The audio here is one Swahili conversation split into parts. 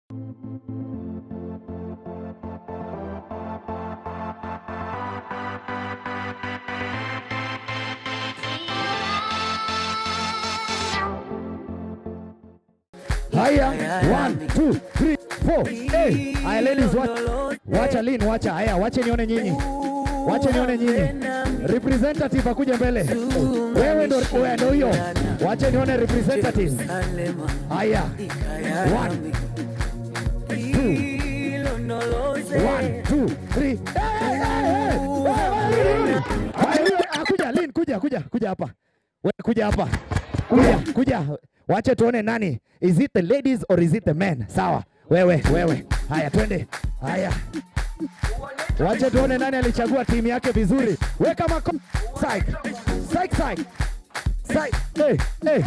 Haya, 1, 2, 3, 4. Hey, haya ladies, wacha Lin, wacha. Haya, wache nione nyinyi. Wache nione nyinyi. Representative akuje mbele. Wewe ndo hiyo. Wache nione representative. Haya. 1, 2, 3. Kuja Lin, kuja hapa. Wewe kuja hapa. Kuja. Wache tuone nani. Is it the ladies or is it the men? Sawa. Wewe. Haya twende. Haya. Wache tuone nani alichagua timu yake vizuri. Weka psych. Hey.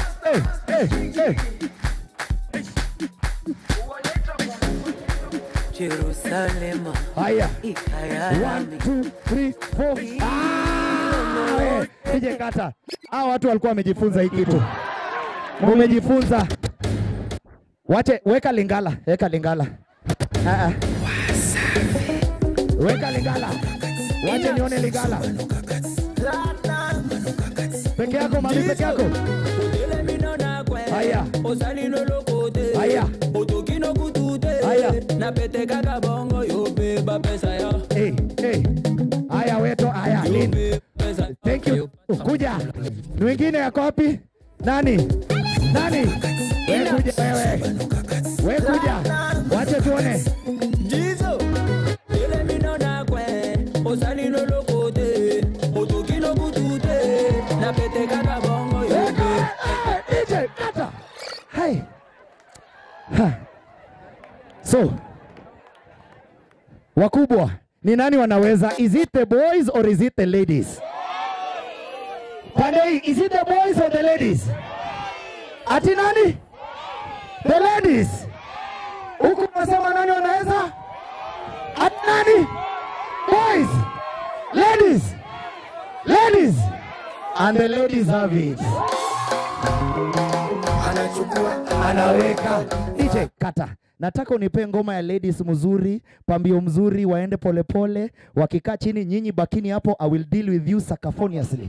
Jerusalem. Haya. 1, 2, 3, 4. Nije kata. Hao watu walikuwa wamejifunza hii kitu. Mumejifunza. Wache weka Lingala. Weka Lingala. Wache nione Lingala. Peke yako mami, peke yako. Haya. Hey. Haya weto, haya Lin. Thank you. Kuja. Mwingine yako wapi? Nani? Wewe kuja wewe. Wache tuone. Hey. So, wakubwa, ni nani wanaweza? Is it the boys or is it the ladies? Pandei, is it the boys or the ladies? Ati nani? The ladies. Huku nasema nani wanaweza? Ati nani? Boys. Ladies. And the ladies have it. Anaweka. DJ kata. Nataka unipe ngoma ya ladies mzuri, pambio mzuri, waende polepole, wakikaa chini nyinyi bakini hapo, I will deal with you sacafoniously.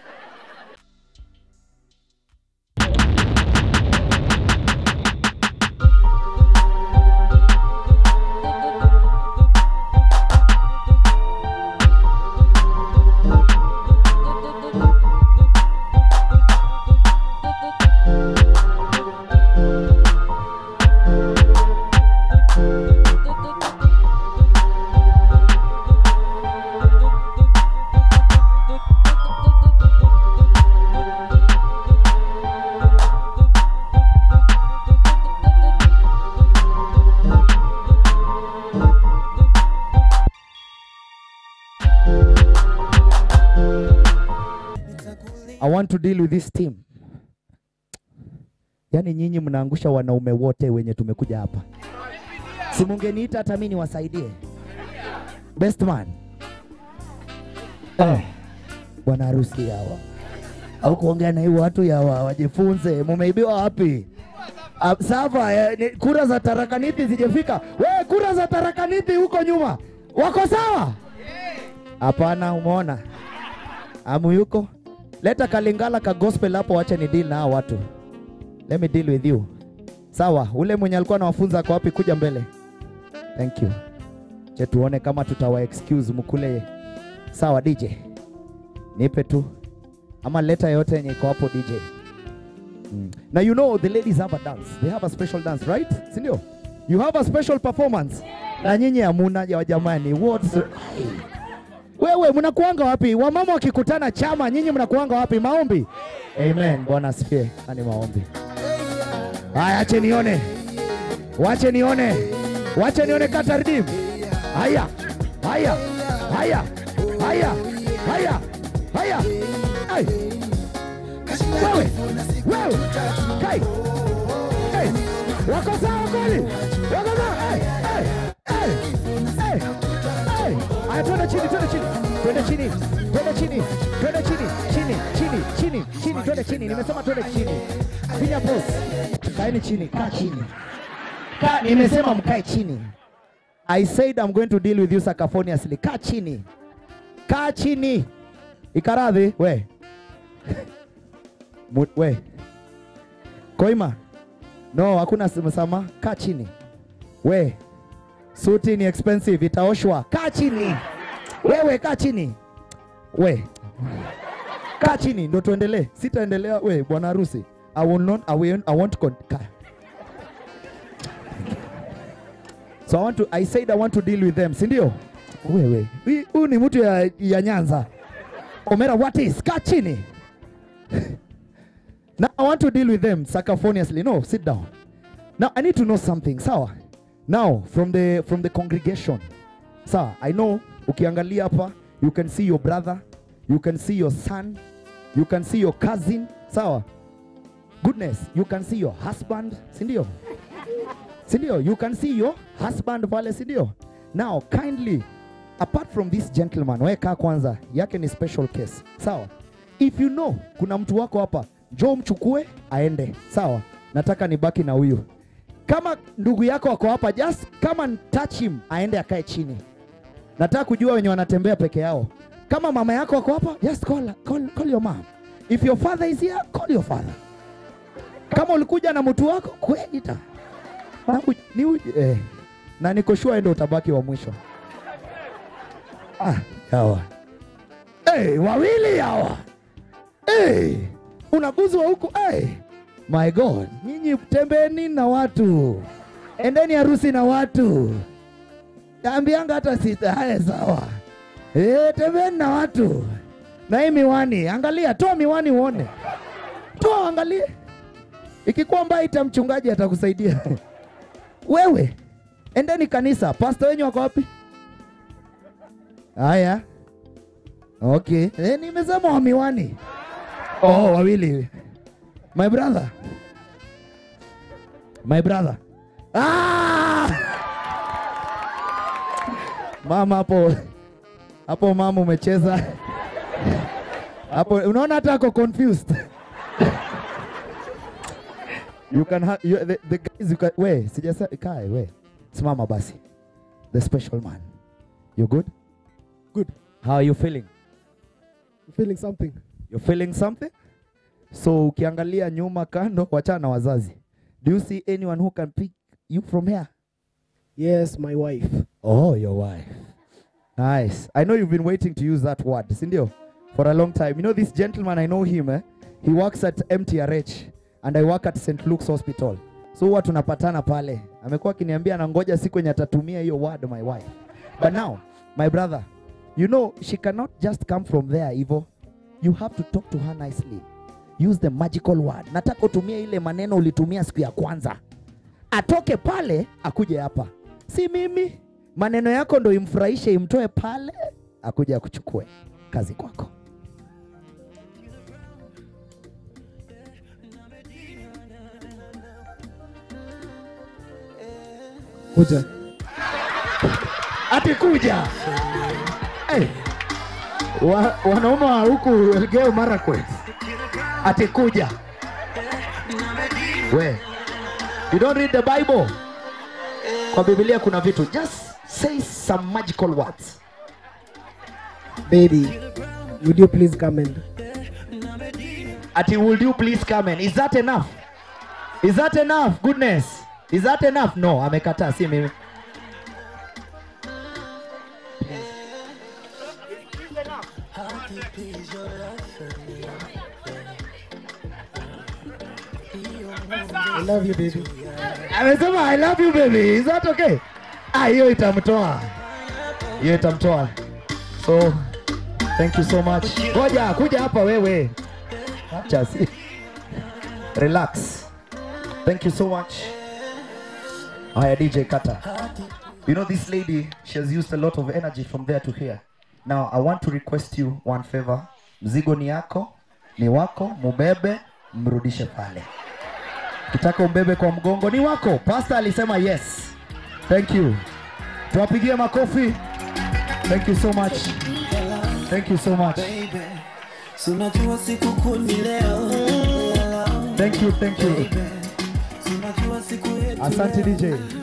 I want to deal with this team. Yani nyinyi mnaangusha wanaume wote wenye tumekuja hapa. Si mungeniita hata mimi niwasaidie. Best man. Bwana harusi hawa. Au kuongea na hiyo watu ya wajifunze. Mumeibiwa wapi? Sava, kura za tarakanithi zijefika. Wewe kura za tarakanithi huko nyuma. Wako sawa? Hapana, umeona? Amu yuko? Leta kalingala ka gospel hapo, wacha ni deal na hao watu. Let me deal with you. Sawa, ule mwenye alikuwa anawafunza kwa wapi, kuja mbele. Thank you. Je, tuone kama tutawa excuse mkule. Sawa DJ. Nipe tu. Ama leta yote yenye iko hapo DJ. Now you know the ladies have a dance. They have a special dance, right? Sindio? You have a special performance. Na nyinyi hamuna ya jamani. What's wewe mnakuanga wapi? Wamama wakikutana chama, nyinyi mnakuanga wapi? Maombi. Amen. Bwana asifiwe. Ani maombi. Haya, ache nione. Wache nione kata redeem. Haya. Hey. Wewe. Kai. Hey. Wako sawa kweli? Wako sawa? Hey. Aya, twende chini. Twende chini. Nimesema twende chini. Pinya boss. Kaeni chini, kaa chini. Nimesema mkae chini. I said I'm going to deal with you sacafoniously. Kaa chini. Kaa chini. Ikaradhi, we. We. Koima. No, hakuna msama. Kaa chini. We. Suti ni expensive, itaoshwa. Kaa chini. Wewe kaa chini. We. Kaa chini ndo tuendelee. Sitaendelea we bwana harusi. I want to So I said I want to deal with them, si ndio? Wewe. Huyu ni mtu ya Nyanza. Omera, what is? Kaa chini. Now I want to deal with them sacafoniously. No, sit down. Now I need to know something. Sawa. Now from the congregation. Sawa, I know ukiangalia hapa, you can see your brother, you can see your son, you can see your cousin. Sawa. Goodness, you can see your husband, si ndio? Si ndio? You can see your husband pale, si ndio? Now kindly, apart from this gentleman, weka kwanza, yake ni special case. Sawa. If you know kuna mtu wako hapa, njoo mchukue aende. Sawa. Nataka nibaki na huyu. Kama ndugu yako wako hapa, just come and touch him, aende akae chini. Nataka kujua wenye wanatembea peke yao. Kama mama yako wako hapa, just call your mom. If your father is here, call your father. Kama ulikuja na mtu wako, kwenda. Na niko sure ndio utabaki wa mwisho. Hawa. Wawili hawa. Unaguzwa huko. My God, nyinyi tembeni na watu. Endeni harusi na watu. Ambianga hata sita. Haya sawa. Tembeni na watu. Na hii miwani, angalia, toa miwani uone. Toa angalia. Ikikuwa mbaya itamchungaji atakusaidia. Wewe, endeni kanisa. Pastor wenyu wako wapi? Haya. Okay. Nimesema wa miwani. Wawili. My brother. Mama hapo mama umecheza. Hapo unaona hata ako confused. You can have the guys you can we sijasa kai we. Simama basi. The special man. You good? Good. How are you feeling? I'm feeling something. You're feeling something? So ukiangalia nyuma kando wachana na wazazi. Do you see anyone who can pick you from here? Yes, my wife. Oh, your wife. Nice. I know you've been waiting to use that word, sindio? For a long time. You know this gentleman, I know him. He works at MTRH and I work at St. Luke's Hospital. So huwa tunapatana pale. Amekuwa akiniambia anangoja siku yenye atatumia hiyo word, my wife. But now, my brother, you know she cannot just come from there, Ivo. You have to talk to her nicely. Use the magical word. Nataka utumie ile maneno ulitumia siku ya kwanza. Atoke pale, akuje hapa. Si mimi. Maneno yako ndo imfurahishe, imtoe pale, akuje akuchukue. Kazi kwako. Kuja. Ati kuja. Wanaume wa huku Elgeyo Marakwet. Ati kuja. We. You don't read the Bible. Kwa Biblia kuna vitu. Just say some magical words. Baby, would you please come in? Ati would you please come in? Is that enough? Is that enough? Goodness. Is that enough? No, amekataa, si mimi. I love you, baby. Amesema I love you, baby. Is that okay? Hiyo itamtoa. Hiyo itamtoa. So, thank you so much. Ngoja, kuja hapa wewe. Acha si. Relax. Thank you so much. Haya DJ Kata. You know this lady, she has used a lot of energy from there to here. Now, I want to request you one favor. Mzigo ni yako, ni wako, mubebe, mrudishe pale. Kitaka umbebe kwa mgongo ni wako. Pastor alisema yes. Thank you. Tuwapigie makofi. Thank you so much. Thank you so much. Thank you, thank you. Asante DJ.